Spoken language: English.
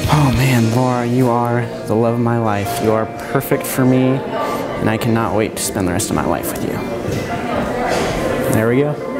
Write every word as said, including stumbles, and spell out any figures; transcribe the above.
Oh man, Laura, you are the love of my life. You are perfect for me, and I cannot wait to spend the rest of my life with you. There we go.